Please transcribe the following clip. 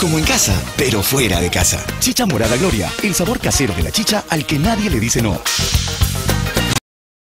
como en casa, pero fuera de casa. Chicha Morada Gloria, el sabor casero de la chicha al que nadie le dice no.